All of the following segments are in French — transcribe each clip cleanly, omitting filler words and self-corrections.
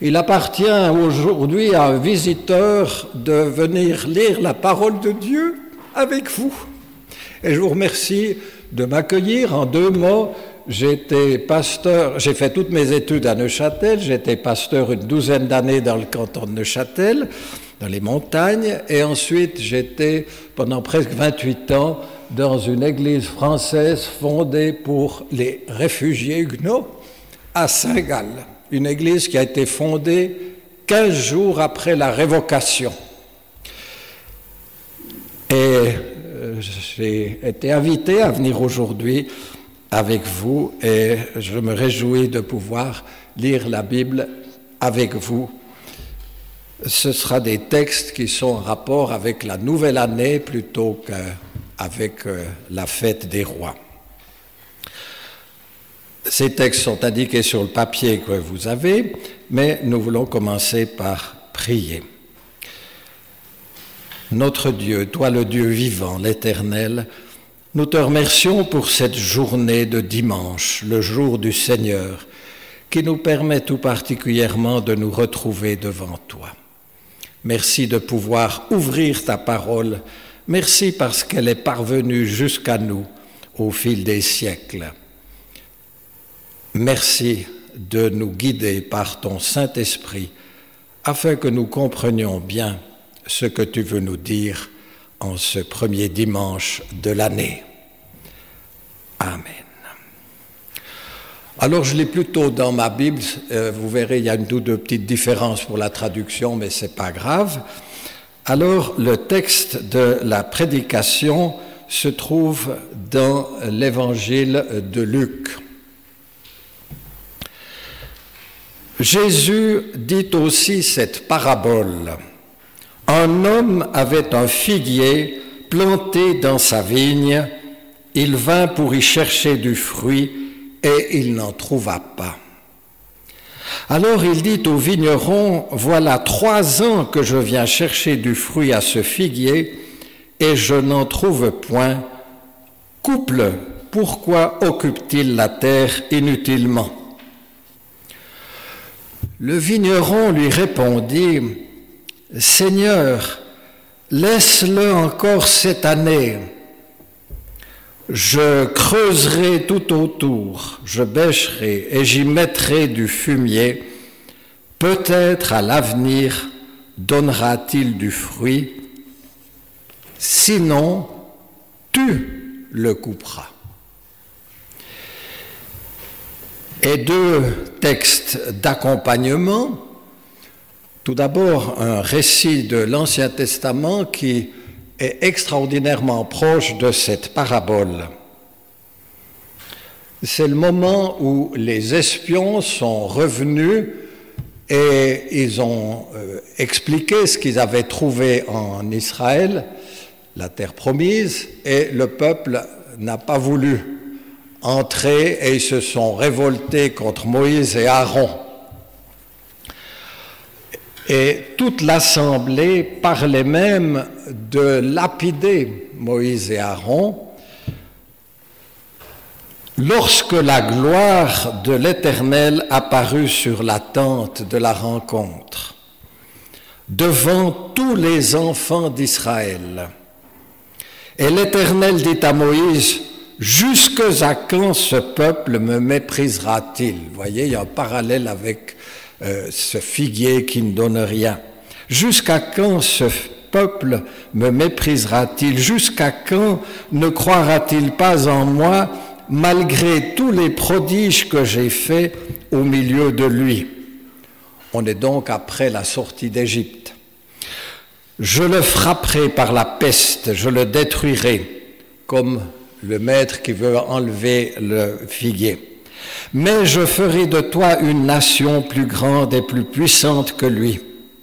Il appartient aujourd'hui à un visiteur de venir lire la parole de Dieu avec vous. Et je vous remercie de m'accueillir. En 2 mots, j'ai été pasteur, j'ai fait toutes mes études à Neuchâtel, j'ai été pasteur une 12aine d'années dans le canton de Neuchâtel, dans les montagnes, et ensuite j'étais pendant presque 28 ans dans une église française fondée pour les réfugiés huguenots à Saint-Gall, une église qui a été fondée 15 jours après la révocation. Et j'ai été invité à venir aujourd'hui avec vous et je me réjouis de pouvoir lire la Bible avec vous. Ce sera des textes qui sont en rapport avec la nouvelle année plutôt qu'avec la fête des rois. Ces textes sont indiqués sur le papier que vous avez, mais nous voulons commencer par prier. Notre Dieu, toi le Dieu vivant, l'Éternel, nous te remercions pour cette journée de dimanche, le jour du Seigneur, qui nous permet tout particulièrement de nous retrouver devant toi. Merci de pouvoir ouvrir ta parole. Merci parce qu'elle est parvenue jusqu'à nous au fil des siècles. Merci de nous guider par ton Saint-Esprit afin que nous comprenions bien ce que tu veux nous dire en ce premier dimanche de l'année. Amen. Alors je lis plutôt dans ma Bible, vous verrez il y a une ou deux petites différences pour la traduction, mais ce n'est pas grave. Alors le texte de la prédication se trouve dans l'évangile de Luc. Jésus dit aussi cette parabole. Un homme avait un figuier planté dans sa vigne. Il vint pour y chercher du fruit et il n'en trouva pas. Alors il dit au vigneron, voilà 3 ans que je viens chercher du fruit à ce figuier et je n'en trouve point. Coupe-le, pourquoi occupe-t-il la terre inutilement? Le vigneron lui répondit, Seigneur, laisse-le encore cette année. Je creuserai tout autour, je bêcherai et j'y mettrai du fumier. Peut-être à l'avenir donnera-t-il du fruit. Sinon, tu le couperas. Et 2 textes d'accompagnement. Tout d'abord, un récit de l'Ancien Testament qui est extraordinairement proche de cette parabole. C'est le moment où les espions sont revenus et ils ont expliqué ce qu'ils avaient trouvé en Israël, la terre promise, et le peuple n'a pas voulu entrer et ils se sont révoltés contre Moïse et Aaron. Et toute l'assemblée parlait même de lapider Moïse et Aaron lorsque la gloire de l'Éternel apparut sur la tente de la rencontre, devant tous les enfants d'Israël. Et l'Éternel dit à Moïse, « Jusque à quand ce peuple me méprisera-t-il » Vous voyez, il y a un parallèle avec ce figuier qui ne donne rien. « Jusqu'à quand ce peuple me méprisera-t-il? Jusqu'à quand ne croira-t-il pas en moi, malgré tous les prodiges que j'ai faits au milieu de lui ?» On est donc après la sortie d'Égypte. « Je le frapperai par la peste, je le détruirai, comme le maître qui veut enlever le figuier. Mais je ferai de toi une nation plus grande et plus puissante que lui. »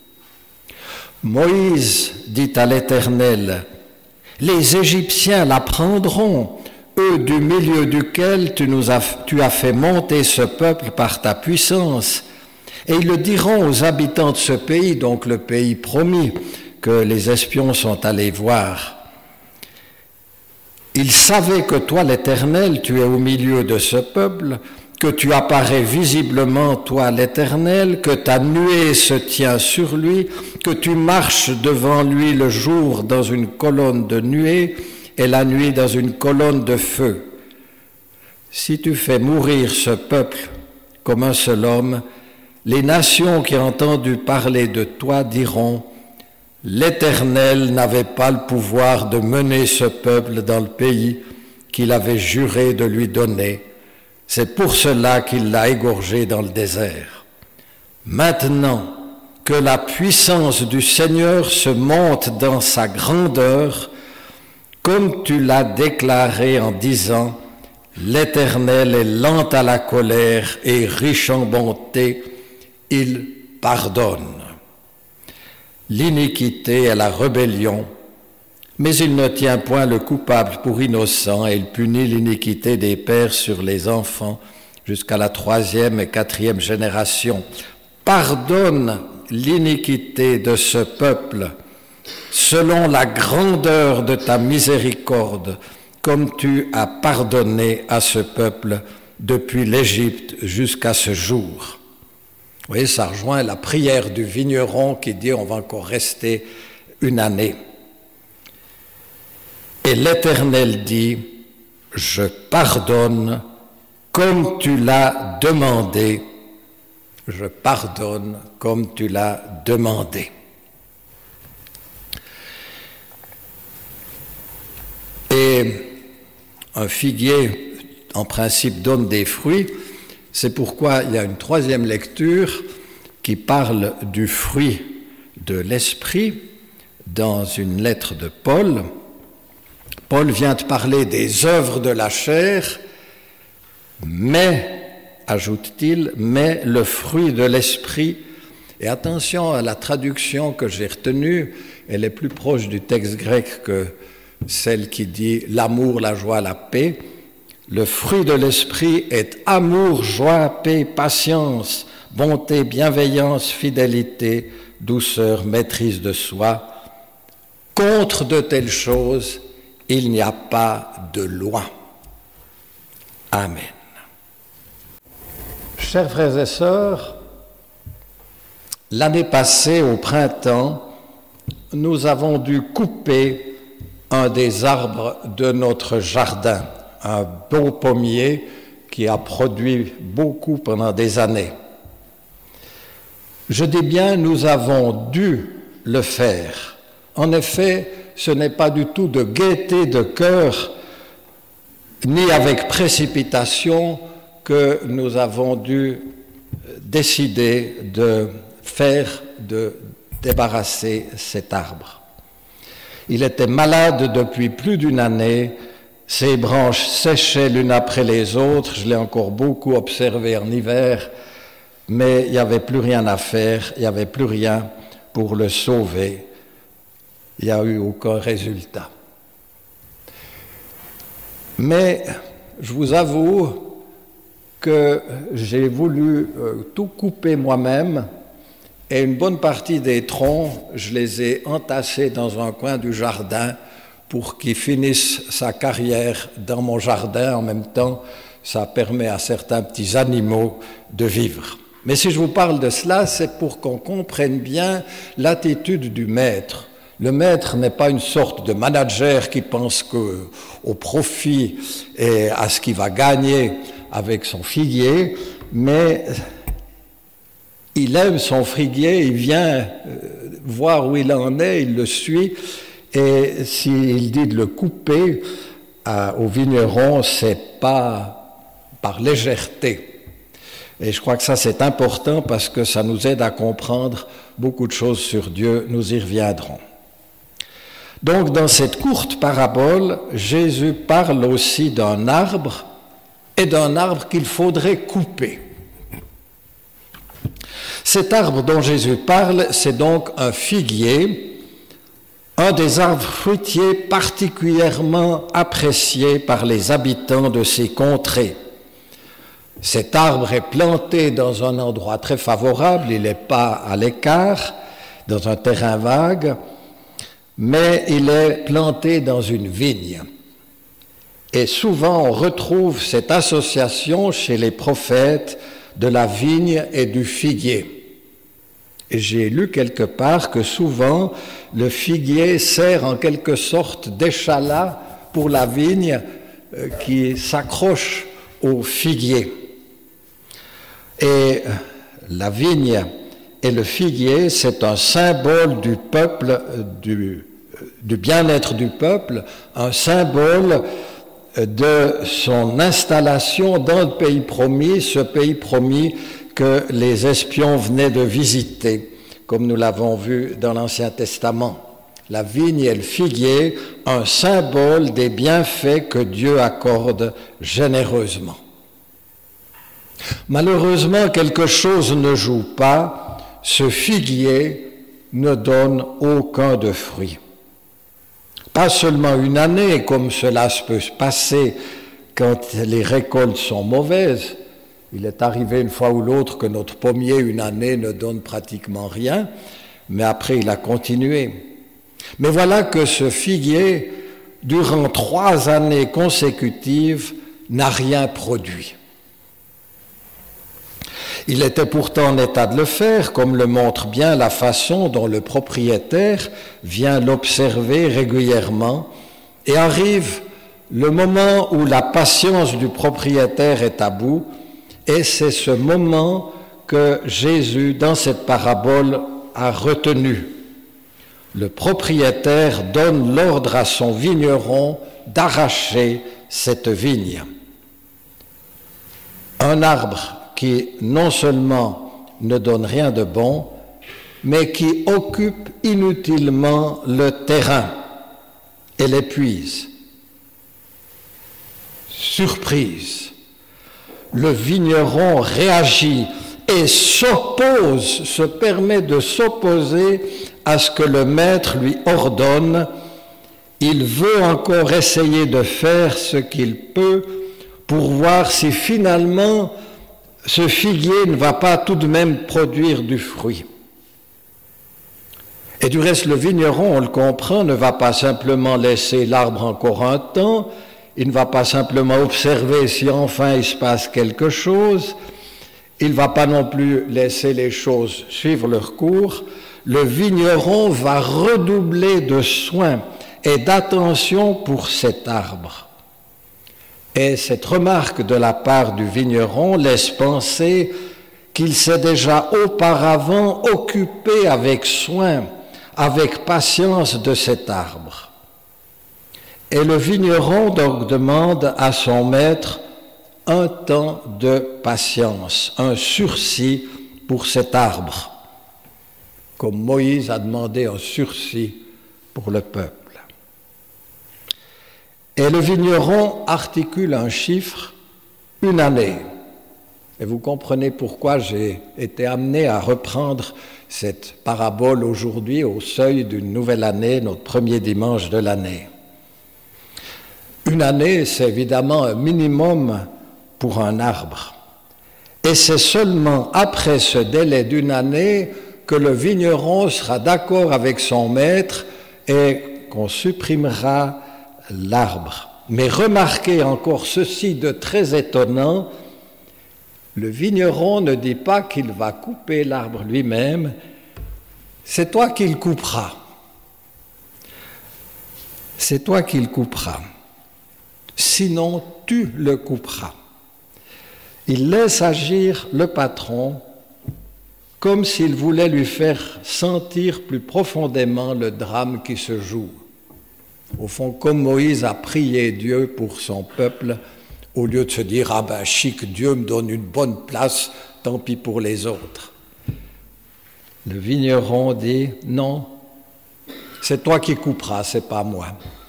Moïse dit à l'Éternel, « Les Égyptiens la prendront, eux du milieu duquel tu as fait monter ce peuple par ta puissance, et ils le diront aux habitants de ce pays, donc le pays promis, que les espions sont allés voir. Ils savaient que toi, l'Éternel, tu es au milieu de ce peuple, que tu apparais visiblement, toi l'Éternel, que ta nuée se tient sur lui, que tu marches devant lui le jour dans une colonne de nuée et la nuit dans une colonne de feu. Si tu fais mourir ce peuple comme un seul homme, les nations qui ont entendu parler de toi diront « L'Éternel n'avait pas le pouvoir de mener ce peuple dans le pays qu'il avait juré de lui donner. C'est pour cela qu'il l'a égorgé dans le désert. Maintenant que la puissance du Seigneur se monte dans sa grandeur, comme tu l'as déclaré en disant « L'Éternel est lent à la colère et riche en bonté, il pardonne. » L'iniquité est la rébellion, mais il ne tient point le coupable pour innocent et il punit l'iniquité des pères sur les enfants jusqu'à la 3e et 4e génération. Pardonne l'iniquité de ce peuple selon la grandeur de ta miséricorde, comme tu as pardonné à ce peuple depuis l'Égypte jusqu'à ce jour. Vous voyez, ça rejoint la prière du vigneron qui dit on va encore rester une année. Et l'Éternel dit, je pardonne comme tu l'as demandé. Je pardonne comme tu l'as demandé. Et un figuier, en principe, donne des fruits. C'est pourquoi il y a une 3e lecture qui parle du fruit de l'esprit dans une lettre de Paul. Paul vient de parler des œuvres de la chair, mais, ajoute-t-il, mais le fruit de l'esprit. Et attention à la traduction que j'ai retenue, elle est plus proche du texte grec que celle qui dit l'amour, la joie, la paix. Le fruit de l'esprit est amour, joie, paix, patience, bonté, bienveillance, fidélité, douceur, maîtrise de soi. Contre de telles choses, il n'y a pas de loi. Amen. Chers frères et sœurs, l'année passée, au printemps, nous avons dû couper un des arbres de notre jardin, un beau pommier qui a produit beaucoup pendant des années. Je dis bien, nous avons dû le faire. En effet, ce n'est pas du tout de gaieté de cœur, ni avec précipitation, que nous avons dû décider de débarrasser cet arbre. Il était malade depuis plus d'une année, ses branches séchaient l'une après les autres, je l'ai encore beaucoup observé en hiver, mais il n'y avait plus rien à faire, il n'y avait plus rien pour le sauver. Il n'y a eu aucun résultat. Mais je vous avoue que j'ai voulu tout couper moi-même et une bonne partie des troncs, je les ai entassés dans un coin du jardin pour qu'ils finissent sa carrière dans mon jardin. En même temps, ça permet à certains petits animaux de vivre. Mais si je vous parle de cela, c'est pour qu'on comprenne bien l'attitude du maître. Le maître n'est pas une sorte de manager qui pense au profit et à ce qu'il va gagner avec son figuier, mais il aime son figuier, il vient voir où il en est, il le suit, et s'il dit de le couper au vigneron, c'est pas par légèreté. Et je crois que ça c'est important parce que ça nous aide à comprendre beaucoup de choses sur Dieu, nous y reviendrons. Donc dans cette courte parabole, Jésus parle aussi d'un arbre et d'un arbre qu'il faudrait couper. Cet arbre dont Jésus parle, c'est donc un figuier, un des arbres fruitiers particulièrement appréciés par les habitants de ces contrées. Cet arbre est planté dans un endroit très favorable, il n'est pas à l'écart, dans un terrain vague, mais il est planté dans une vigne. Et souvent on retrouve cette association chez les prophètes de la vigne et du figuier. Et j'ai lu quelque part que souvent le figuier sert en quelque sorte d'échalas pour la vigne qui s'accroche au figuier. Et la vigne et le figuier, c'est un symbole du peuple, du bien-être du peuple, un symbole de son installation dans le pays promis, ce pays promis que les espions venaient de visiter, comme nous l'avons vu dans l'Ancien Testament. La vigne et le figuier, un symbole des bienfaits que Dieu accorde généreusement. Malheureusement, quelque chose ne joue pas, ce figuier ne donne aucun de fruit. Pas seulement une année, comme cela peut se passer quand les récoltes sont mauvaises. Il est arrivé une fois ou l'autre que notre pommier, une année, ne donne pratiquement rien, mais après il a continué. Mais voilà que ce figuier, durant 3 années consécutives, n'a rien produit. Il était pourtant en état de le faire, comme le montre bien la façon dont le propriétaire vient l'observer régulièrement, et arrive le moment où la patience du propriétaire est à bout, et c'est ce moment que Jésus, dans cette parabole, a retenu. Le propriétaire donne l'ordre à son vigneron d'arracher cette vigne. Un arbre qui non seulement ne donne rien de bon, mais qui occupe inutilement le terrain et l'épuise. Surprise, le vigneron réagit et s'oppose, se permet de s'opposer à ce que le maître lui ordonne. Il veut encore essayer de faire ce qu'il peut pour voir si finalement ce figuier ne va pas tout de même produire du fruit. Et du reste, le vigneron, on le comprend, ne va pas simplement laisser l'arbre encore un temps, il ne va pas simplement observer si enfin il se passe quelque chose, il ne va pas non plus laisser les choses suivre leur cours. Le vigneron va redoubler de soins et d'attention pour cet arbre. Et cette remarque de la part du vigneron laisse penser qu'il s'est déjà auparavant occupé avec soin, avec patience de cet arbre. Et le vigneron donc demande à son maître un temps de patience, un sursis pour cet arbre, comme Moïse a demandé un sursis pour le peuple. Et le vigneron articule un chiffre, 1 année. Et vous comprenez pourquoi j'ai été amené à reprendre cette parabole aujourd'hui au seuil d'une nouvelle année, notre premier dimanche de l'année. 1 année, c'est évidemment un minimum pour un arbre. Et c'est seulement après ce délai d'1 année que le vigneron sera d'accord avec son maître et qu'on supprimera l'arbre. Mais remarquez encore ceci de très étonnant, le vigneron ne dit pas qu'il va couper l'arbre lui-même, c'est toi qui le couperas. C'est toi qui le couperas. Sinon, tu le couperas. Il laisse agir le patron comme s'il voulait lui faire sentir plus profondément le drame qui se joue. Au fond, comme Moïse a prié Dieu pour son peuple, au lieu de se dire « Ah ben chic, Dieu me donne une bonne place, tant pis pour les autres ». Le vigneron dit « Non, c'est toi qui couperas, c'est pas moi ».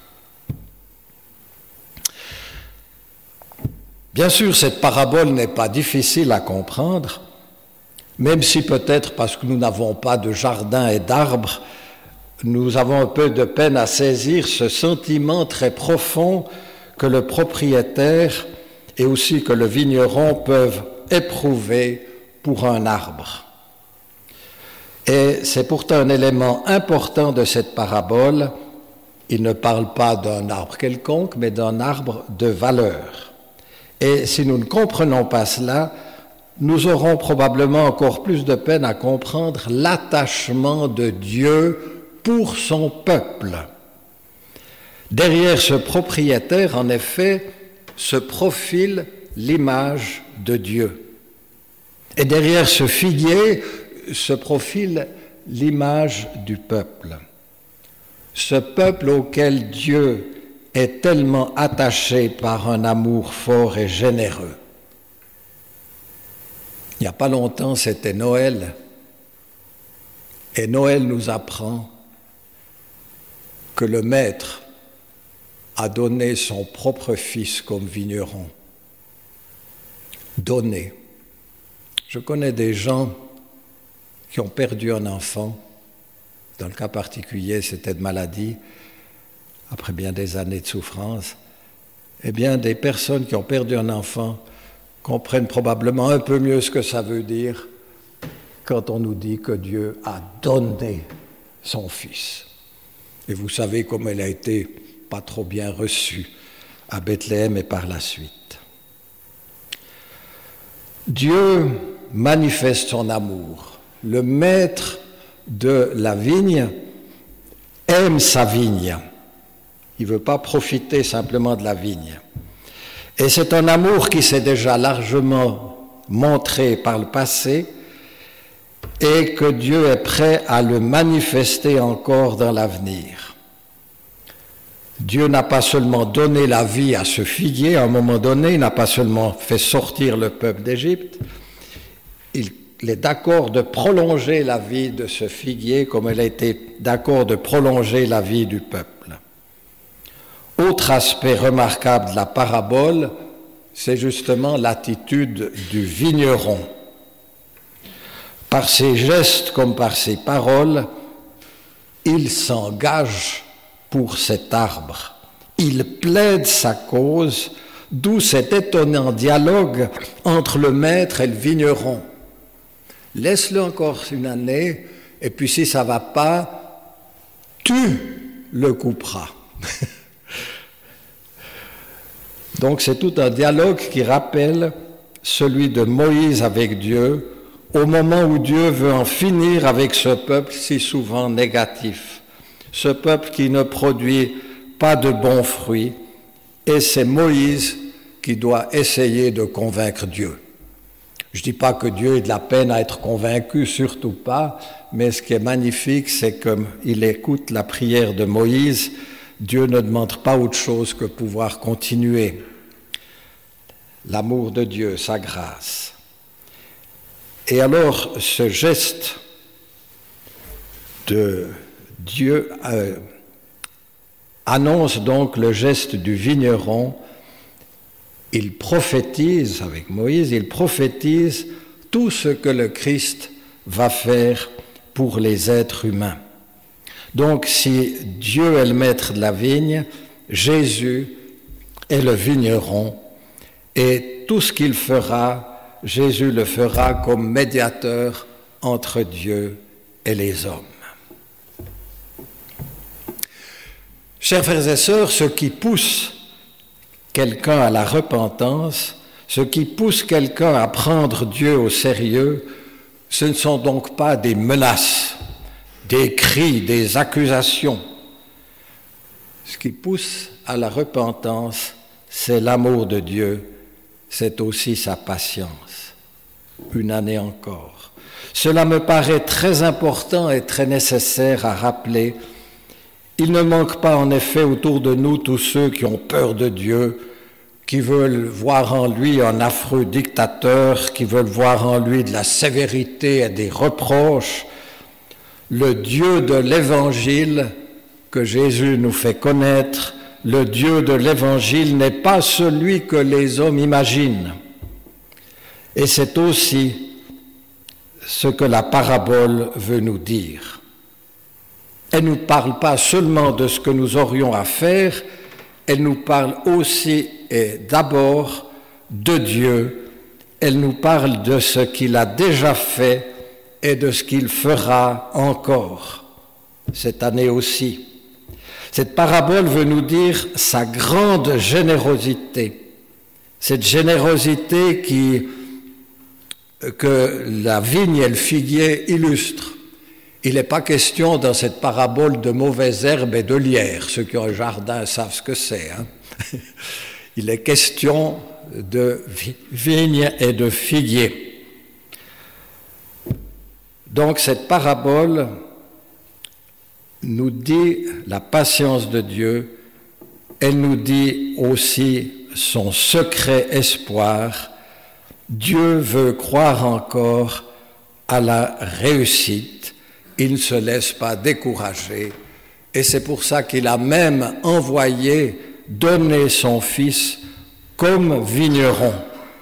Bien sûr, cette parabole n'est pas difficile à comprendre, même si peut-être parce que nous n'avons pas de jardin et d'arbres, nous avons un peu de peine à saisir ce sentiment très profond que le propriétaire et aussi que le vigneron peuvent éprouver pour un arbre. Et c'est pourtant un élément important de cette parabole. Il ne parle pas d'un arbre quelconque, mais d'un arbre de valeur. Et si nous ne comprenons pas cela, nous aurons probablement encore plus de peine à comprendre l'attachement de Dieu pour son peuple. Derrière ce propriétaire, en effet, se profile l'image de Dieu. Et derrière ce figuier se profile l'image du peuple. Ce peuple auquel Dieu est tellement attaché par un amour fort et généreux. Il n'y a pas longtemps, c'était Noël. Et Noël nous apprend que le Maître a donné son propre fils comme vigneron. Donné. Je connais des gens qui ont perdu un enfant. Dans le cas particulier, c'était de maladie, après bien des années de souffrance. Eh bien, des personnes qui ont perdu un enfant comprennent probablement un peu mieux ce que ça veut dire quand on nous dit que Dieu a donné son Fils. Et vous savez comme elle a été pas trop bien reçue à Bethléem et par la suite. Dieu manifeste son amour. Le maître de la vigne aime sa vigne. Il ne veut pas profiter simplement de la vigne. Et c'est un amour qui s'est déjà largement montré par le passé et que Dieu est prêt à le manifester encore dans l'avenir. Dieu n'a pas seulement donné la vie à ce figuier, à un moment donné, il n'a pas seulement fait sortir le peuple d'Égypte, il est d'accord de prolonger la vie de ce figuier comme il a été d'accord de prolonger la vie du peuple. Autre aspect remarquable de la parabole, c'est justement l'attitude du vigneron. Par ses gestes comme par ses paroles, il s'engage pour cet arbre. Il plaide sa cause, d'où cet étonnant dialogue entre le maître et le vigneron. Laisse-le encore une année, et puis si ça ne va pas, tu le couperas. Donc c'est tout un dialogue qui rappelle celui de Moïse avec Dieu, au moment où Dieu veut en finir avec ce peuple si souvent négatif, ce peuple qui ne produit pas de bons fruits, et c'est Moïse qui doit essayer de convaincre Dieu. Je ne dis pas que Dieu ait de la peine à être convaincu, surtout pas, mais ce qui est magnifique, c'est qu'il écoute la prière de Moïse. Dieu ne demande pas autre chose que pouvoir continuer. L'amour de Dieu, sa grâce. Et alors, ce geste de Dieu annonce donc le geste du vigneron. Il prophétise, avec Moïse, il prophétise tout ce que le Christ va faire pour les êtres humains. Donc, si Dieu est le maître de la vigne, Jésus est le vigneron, et tout ce qu'il fera, Jésus le fera comme médiateur entre Dieu et les hommes. Chers frères et sœurs, ce qui pousse quelqu'un à la repentance, ce qui pousse quelqu'un à prendre Dieu au sérieux, ce ne sont donc pas des menaces, des cris, des accusations. Ce qui pousse à la repentance, c'est l'amour de Dieu, c'est aussi sa patience. Une année encore. Cela me paraît très important et très nécessaire à rappeler. Il ne manque pas en effet autour de nous tous ceux qui ont peur de Dieu, qui veulent voir en lui un affreux dictateur, qui veulent voir en lui de la sévérité et des reproches. Le Dieu de l'Évangile que Jésus nous fait connaître, le Dieu de l'Évangile n'est pas celui que les hommes imaginent. Et c'est aussi ce que la parabole veut nous dire. Elle ne nous parle pas seulement de ce que nous aurions à faire, elle nous parle aussi et d'abord de Dieu. Elle nous parle de ce qu'il a déjà fait et de ce qu'il fera encore cette année aussi. Cette parabole veut nous dire sa grande générosité, cette générosité que la vigne et le figuier illustrent. Il n'est pas question dans cette parabole de mauvaises herbes et de lierre. Ceux qui ont un jardin savent ce que c'est. Il est question de vigne et de figuier. Donc cette parabole nous dit la patience de Dieu, elle nous dit aussi son secret espoir. Dieu veut croire encore à la réussite, il ne se laisse pas décourager, et c'est pour ça qu'il a même donné son fils comme vigneron.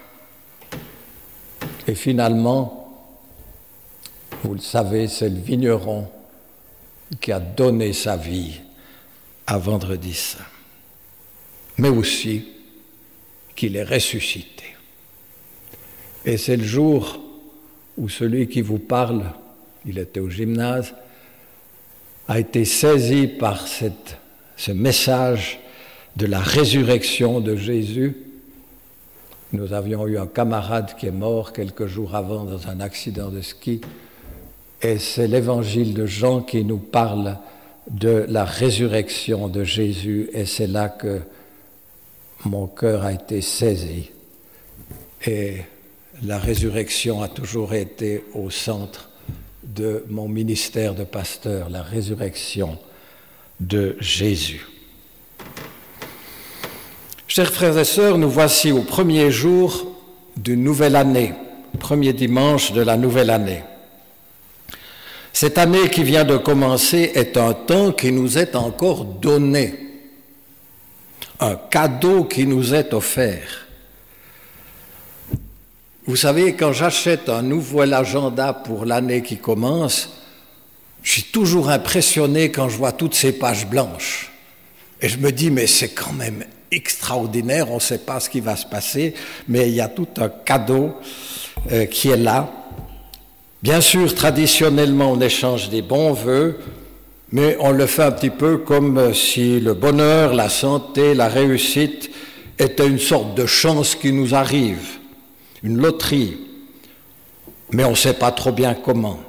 Et finalement, vous le savez, c'est le vigneron qui a donné sa vie à Vendredi Saint, mais aussi qu'il est ressuscité. Et c'est le jour où celui qui vous parle, il était au gymnase, a été saisi par ce message de la résurrection de Jésus. Nous avions eu un camarade qui est mort quelques jours avant dans un accident de ski. Et c'est l'évangile de Jean qui nous parle de la résurrection de Jésus. Et c'est là que mon cœur a été saisi. Et la résurrection a toujours été au centre de mon ministère de pasteur, la résurrection de Jésus. Chers frères et sœurs, nous voici au premier jour d'une nouvelle année, premier dimanche de la nouvelle année. Cette année qui vient de commencer est un temps qui nous est encore donné, un cadeau qui nous est offert. Vous savez, quand j'achète un nouvel agenda pour l'année qui commence, je suis toujours impressionné quand je vois toutes ces pages blanches. Et je me dis, mais c'est quand même extraordinaire, on ne sait pas ce qui va se passer, mais il y a tout un cadeau qui est là. Bien sûr, traditionnellement, on échange des bons vœux, mais on le fait un petit peu comme si le bonheur, la santé, la réussite étaient une sorte de chance qui nous arrive, une loterie, mais on ne sait pas trop bien comment.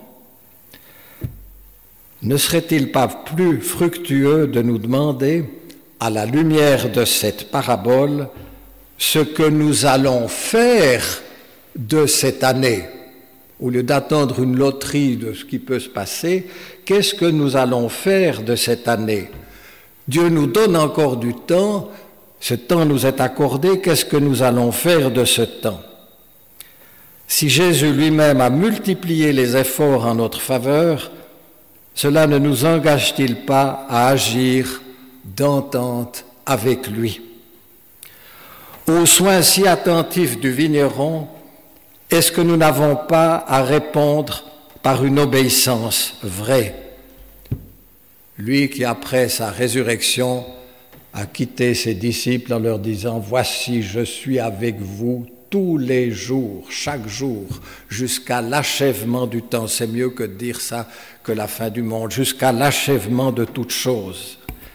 Ne serait-il pas plus fructueux de nous demander, à la lumière de cette parabole, ce que nous allons faire de cette année? Au lieu d'attendre une loterie de ce qui peut se passer, qu'est-ce que nous allons faire de cette année? Dieu nous donne encore du temps, ce temps nous est accordé, qu'est-ce que nous allons faire de ce temps? Si Jésus lui-même a multiplié les efforts en notre faveur, cela ne nous engage-t-il pas à agir d'entente avec lui? Aux soins si attentifs du vigneron, est-ce que nous n'avons pas à répondre par une obéissance vraie? Lui qui, après sa résurrection, a quitté ses disciples en leur disant « Voici, je suis avec vous tous les jours, chaque jour, jusqu'à l'achèvement du temps. » C'est mieux que de dire ça que la fin du monde, jusqu'à l'achèvement de toutes choses.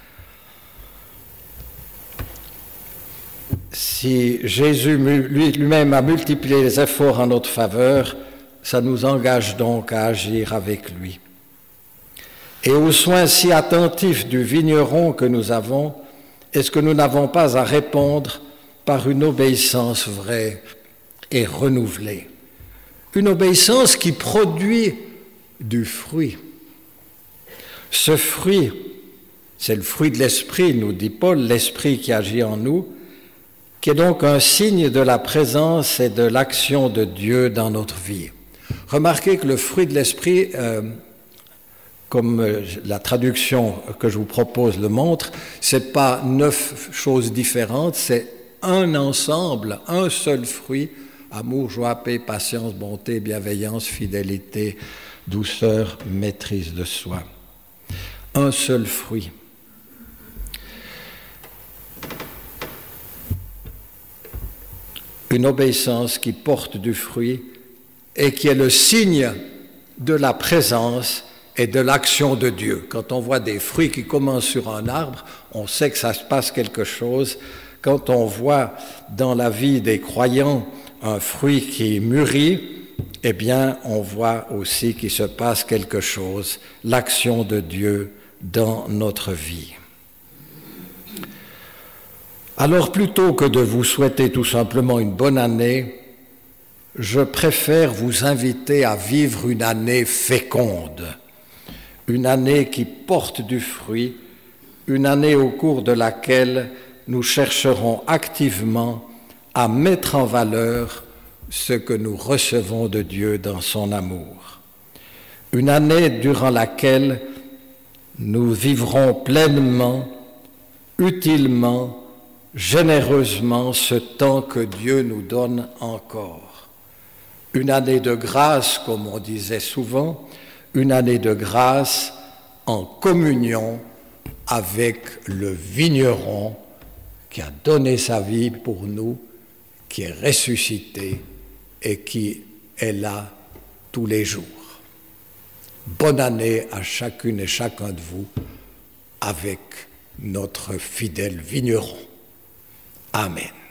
Si Jésus lui-même a multiplié les efforts en notre faveur, ça nous engage donc à agir avec lui. Et aux soins si attentifs du vigneron que nous avons, est-ce que nous n'avons pas à répondre par une obéissance vraie et renouvelée? Une obéissance qui produit du fruit. Ce fruit, c'est le fruit de l'esprit, nous dit Paul, l'esprit qui agit en nous, qui est donc un signe de la présence et de l'action de Dieu dans notre vie. Remarquez que le fruit de l'esprit, comme la traduction que je vous propose le montre, c'est pas 9 choses différentes, c'est un ensemble, un seul fruit: amour, joie, paix, patience, bonté, bienveillance, fidélité, douceur, maîtrise de soi. Un seul fruit. Une obéissance qui porte du fruit et qui est le signe de la présence et de l'action de Dieu. Quand on voit des fruits qui commencent sur un arbre, on sait que ça se passe quelque chose. Quand on voit dans la vie des croyants un fruit qui mûrit, eh bien, on voit aussi qu'il se passe quelque chose, l'action de Dieu dans notre vie. Alors, plutôt que de vous souhaiter tout simplement une bonne année, je préfère vous inviter à vivre une année féconde, une année qui porte du fruit, une année au cours de laquelle nous chercherons activement à mettre en valeur ce que nous recevons de Dieu dans son amour. Une année durant laquelle nous vivrons pleinement, utilement, généreusement ce temps que Dieu nous donne encore. Une année de grâce, comme on disait souvent, une année de grâce en communion avec le vigneron qui a donné sa vie pour nous, qui est ressuscité et qui est là tous les jours. Bonne année à chacune et chacun de vous avec notre fidèle vigneron. Amen.